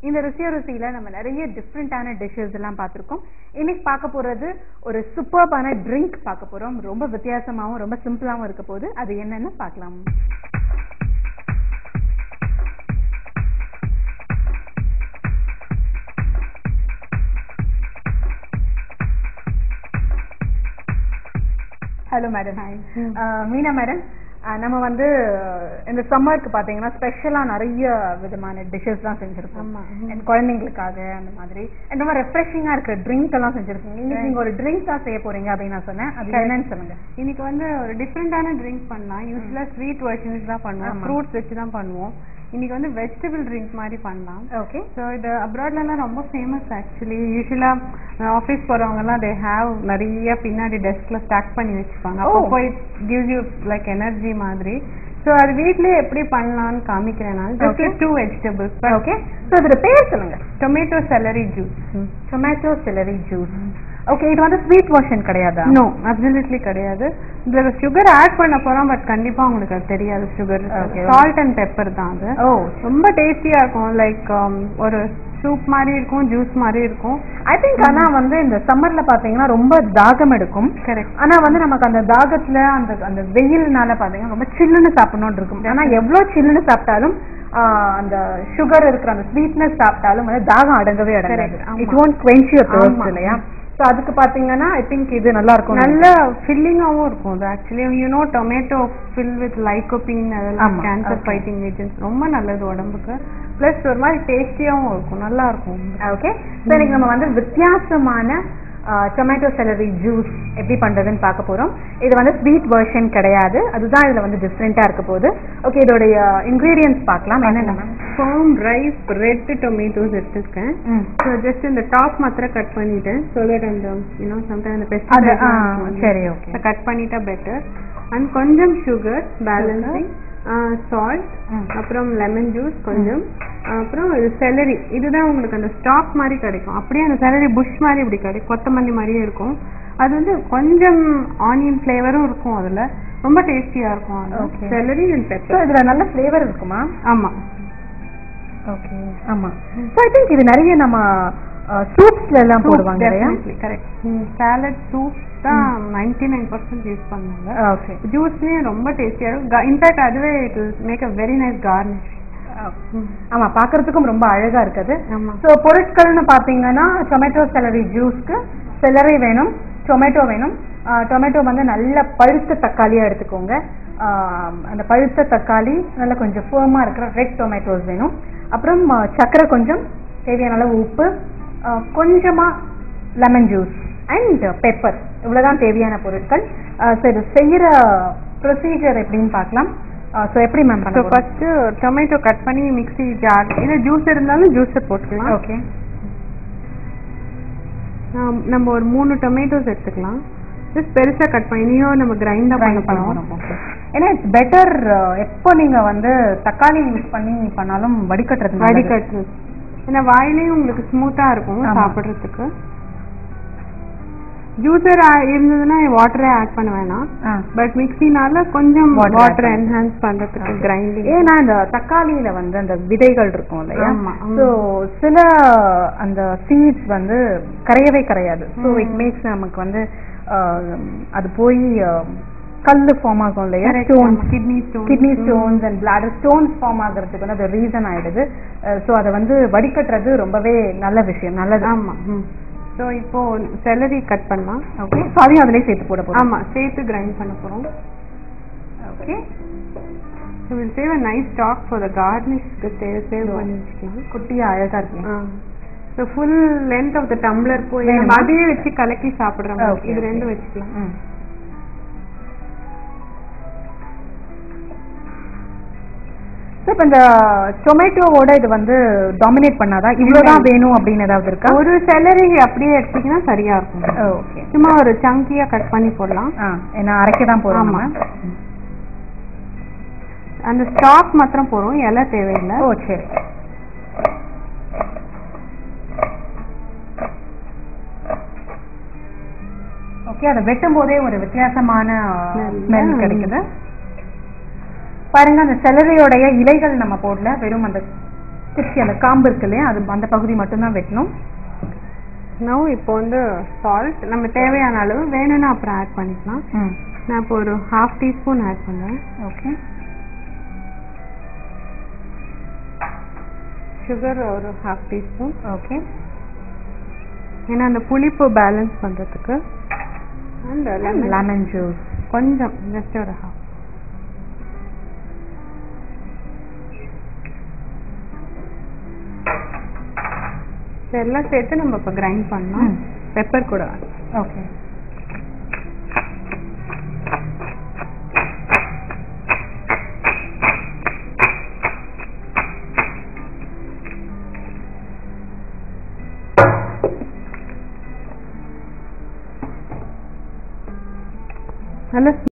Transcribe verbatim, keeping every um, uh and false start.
இந்த ருசியோ ருசியில நம்ம நிறைய டிஃப்ரெண்டான டிஷ்ஷஸ் எல்லாம் பார்த்துருக்கோம். இன்னைக்கு பார்க்க போறது ஒரு சூப்பர்பான ட்ரிங்க் பார்க்க போறோம். ரொம்ப வித்தியாசமாகவும் ரொம்ப சிம்பிளாகவும் இருக்க போது. அது என்னன்னு பார்க்கலாம். Hello madam. மீனா மேடம், நம்ம வந்து இந்த சம்மருக்கு பாத்தீங்கன்னா ஸ்பெஷலா நிறைய விதமான டிஷ்ஷஸ் எல்லாம் செஞ்சிருக்கோம் குழந்தைங்களுக்காக. அந்த மாதிரி ரொம்ப ரெஃப்ரெஷிங்கா இருக்கிற ட்ரிங்க் எல்லாம் செஞ்சிருக்கீங்க. இன்னைக்கு நீங்க ஒரு ட்ரிங்க் தான் செய்ய போறீங்க அப்படின்னு நான் சொன்னேன். அது என்னன்னு சொல்லுங்க. இன்னைக்கு வந்து ஒரு டிஃப்ரெண்டான ட்ரிங்க் பண்ணலாம். யூஸ்வலா ஸ்வீட் வெர்ஷன்ஸ் தான் பண்ணுவோம், ஃப்ரூட்ஸ் வச்சு தான் பண்ணுவோம். இன்னைக்கு வந்து வெஜிடபிள் ட்ரிங்க் மாதிரி பண்ணலாம். ஓகே. ஸோ இது அப்ராட்லலாம் ரொம்ப ஃபேமஸ் ஆக்சுவலி. யூஸ்வலா ஆஃபீஸ் போறவங்கலாம் தே ஹேவ் நிறைய பின்னாடி டெஸ்க்ல ஸ்டாக் பண்ணி வச்சுப்பாங்க. அப்போ போய் கிவ்ஸ் யூ லைக் எனர்ஜி மாதிரி. ஸோ அது வீட்லயே எப்படி பண்ணலாம்னு காமிக்கிறேன் நான். Just two vegetables. Okay. So இதோட பேர் சொல்லுங்க. Tomato celery juice. Tomato celery juice. Okay. இது வந்து ஸ்வீட் வெர்ஷன் கிடையாதா? நோ, அப்சல்யூட்லி கிடையாது. இதுல சுகர் ஆட் பண்ண போறோம், பட் கண்டிப்பா உங்களுக்கு அது தெரியாது. சுகர், சால்ட் அண்ட் பெப்பர் தான் அது. ஓ, ரொம்ப டேஸ்டியா இருக்கும். லைக் ஒரு சூப் மாதிரி இருக்கும், ஜூஸ் மாதிரி இருக்கும். I think. ஆனா வந்து இந்த சம்மர்ல பாத்தீங்கன்னா ரொம்ப தாகம் எடுக்கும். கரெக்ட். ஆனா வந்து நமக்கு அந்த தாகத்துல அந்த அந்த வெயில்னால பாத்தீங்கன்னா ரொம்ப சில்லுன்னு சாப்பிடணும்னு இருக்கும். ஆனா எவ்வளவு சில்லுன்னு சாப்பிட்டாலும் அந்த சுகர் இருக்கிற அந்த ஸ்வீட்னஸ் சாப்பிட்டாலும் வந்து தாகம் அடங்கவே அடங்காது. It won't quench your thirst இல்லையா? ஸோ அதுக்கு பார்த்தீங்கன்னா ஐ திங்க் இது நல்லா இருக்கும். நல்ல ஃபில்லிங்காகவும் இருக்கும் அது. Actually you know tomato fill with lycopene, அதெல்லாம் கேன்சர் ஃபைட்டிங் ஏஜென்ட்ஸ், ரொம்ப நல்லது உடம்புக்கு. ப்ளஸ் ஒரு மாதிரி டேஸ்டியாகவும் இருக்கும், நல்லா இருக்கும். ஓகே. ஸோ இன்னைக்கு நம்ம வந்து வித்தியாசமான டொமேட்டோ செலரி ஜூஸ் எப்படி பண்றதுன்னு பார்க்க போறோம். இது வந்து ஸ்வீட் வெர்ஷன் கிடையாது, அதுதான் இதுல வந்து டிஃப்ரெண்டா இருக்க போகுது. ஓகே, இதோடைய இன்கிரீடியன்ஸ் பார்க்கலாம். என்னென்ன? ஃபார்ம் ரைஸ் ரெட் டொமேட்டோஸ் எடுத்துருக்கேன். ஸோ ஜஸ்ட் இந்த டாப் மாத்திரம் கட் பண்ணிட்டேன். ஸோ தட் அந்த யூனோ சம்டைம் அந்த பெஸ்ட் சரி ஓகே கட் பண்ணிட்டா பெட்டர். அண்ட் கொஞ்சம் சுகர் பேலன்சிங், சால்ட், அப்புறம் லெமன் ஜூஸ் கொஞ்சம், அப்புறம் செலரி. இதுதான் உங்களுக்கு அந்த ஸ்டாக் மாதிரி கிடைக்கும். அப்படியே அந்த செலரி புஷ் மாதிரி இப்படி கிடைக்கும், கொத்தமல்லி மாதிரியே இருக்கும். அது வந்து கொஞ்சம் ஆனியன் ஃப்ளேவரும் இருக்கும் அதுல, ரொம்ப டேஸ்டியா இருக்கும். Celery and pepper. இதுல நல்ல ஃப்ளேவர் இருக்குமா? ஆமா. ஓகே. ஆமா. ஸோ ஐ திங்க் இது நிறைய நம்ம சூப்ஸ்ல எல்லாம் போடுவாங்க இல்லையா? கரெக்ட். சாலட் சூப் தான் நைன்டி நைன் பர்சன்ட் யூஸ் பண்ணுவாங்க. ஓகே. ஜூஸ்லயே ரொம்ப டேஸ்டியா இருக்கும். இன்ஃபேக்ட் அதுவே it will make a very nice garnish. ஆமா, பாக்குறதுக்கும் ரொம்ப அழகா இருக்குது. ஆமா. ஸோ பொருட்கள்னு பாத்தீங்கன்னா டொமேட்டோ செலரி ஜூஸ்க்கு செலரி வேணும், டொமேட்டோ வேணும். டொமேட்டோ வந்து நல்ல பழுத்த தக்காளியா எடுத்துக்கோங்க. அந்த பழுத்த தக்காளி நல்ல கொஞ்சம் ஃபேர்மா இருக்கிற ரெட் டொமேட்டோஸ் வேணும். அப்புறம் சர்க்கரை கொஞ்சம், தேவையான அளவு உப்பு, கொஞ்சமா லெமன் ஜூஸ் அண்ட் பெப்பர். இவ்வளவுதான் தேவையான பொருட்கள். சரி, செய்யற ப்ரொசீஜர் எப்படின்னு பார்க்கலாம். ஸோ எப்படி மேம் பண்ண? ஃபர்ஸ்ட் டொமேட்டோ கட் பண்ணி மிக்ஸி ஜார், இல்லை ஜூஸ் இருந்தாலும் ஜூஸை போட்டுக்கலாம். ஓகே. நம்ம ஒரு மூணு டொமேட்டோஸ் எடுத்துக்கலாம். ஜஸ்ட் பெருசா கட் பண்ணி இனியும் நம்ம கிரைண்டா பண்ண போறோம். ஏன்னா இட்ஸ் பெட்டர் எப்போ நீங்க வந்து தக்காளி யூஸ் பண்ணி பண்ணாலும் வடிகட்டுறது வடிகட்டுறது ஏன்னா வாயிலையும் உங்களுக்கு ஸ்மூத்தா இருக்கும் சாப்பிடுறதுக்கு. ஜூஸர் இருந்ததுன்னா வாட்டரே ஆட் பண்ண வேணாம். பட் மிக்ஸினால கொஞ்சம் வாட்டர் என்ஹான்ஸ் பண்றதுக்கு கிரைண்டிங். ஏன்னா இந்த தக்காளியில வந்து அந்த விதைகள் இருக்கும் இல்லையா? ஸோ சில அந்த சீட்ஸ் வந்து கரையவே கரையாது. ஸோ இட் மேக்ஸ் நமக்கு வந்து அது போய் கல்லு ஃபார்ம் ஆகும் இல்லையா? Stones, kidney stone kidney stones and bladder stones form ஆகுறதுக்கு வந்து அது ரீசன் ஆயிடுது. ஸோ அதை வந்து வடிகட்டுறது ரொம்பவே நல்ல விஷயம், நல்லது. ஆமா. ஸோ இப்போ செலரி கட் பண்ணலாம். ஓகே. ஸோ அதையும் அதிலே சேர்த்து போட போகிறோம். ஆமாம், சேர்த்து கிரைண்ட் பண்ண போகிறோம். Okay. So will save a nice stock for the கார்னிஷ்க்கு சேவ் சேவ் பண்ணி வச்சுக்கலாம். குட்டியாக அழகாக இருக்கு. ஸோ full length of the tumbler போய் அதையே வச்சு கலக்கி சாப்பிட்றோம். இது ரெண்டும் வச்சுக்கலாம். இப்போ இந்த டொமேட்டோவோட இது வந்து டாமினேட் பண்ணாதா? இவ்வளோதான் வேணும் அப்படின்னு ஏதாவது இருக்கா? ஒரு செலரி அப்படியே எடுத்தீங்கன்னா சரியா இருக்கும். ஓகே. சும்மா ஒரு சங்கியா கட் பண்ணி போடலாம். ஏன்னா அரைக்க தான் போறோம். அந்த ஸ்டாக் மாத்திரம் போறோம், இலை தேவையில்லை. ஓ சரி. ஓகே. அதை வெட்டும் போதே ஒரு வித்தியாசமான ஸ்மெல் கிடைக்குது. பாருங்க, அந்த செலரியோடைய இலைகள் நம்ம போடல, வெறும் அந்த திருச்சி அந்த காம்பு இருக்கு இல்லையா அது அந்த பகுதி மட்டும்தான் வெட்டணும். நோ இப்போ வந்து சால்ட் நம்ம தேவையான அளவு, வேணும்னா அப்புறம் ஆட் பண்ணிக்கலாம். ம் நான் இப்போ ஒரு ஹாஃப் டீஸ்பூன் ஆட் பண்ணுறேன். ஓகே. சுகர் ஒரு ஹாஃப் டீஸ்பூன். ஓகே. ஏன்னா அந்த புளிப்பு பேலன்ஸ் பண்ணுறதுக்கு. அண்ட் லெமன் ஜூஸ் கொஞ்சம், ஜஸ்ட் ஒரு ஹாஃப். எல்லாம் சேர்த்து நம்ம இப்போ கிரைண்ட் பண்ணோம். பெப்பர் கூட. ஓகே. நல்ல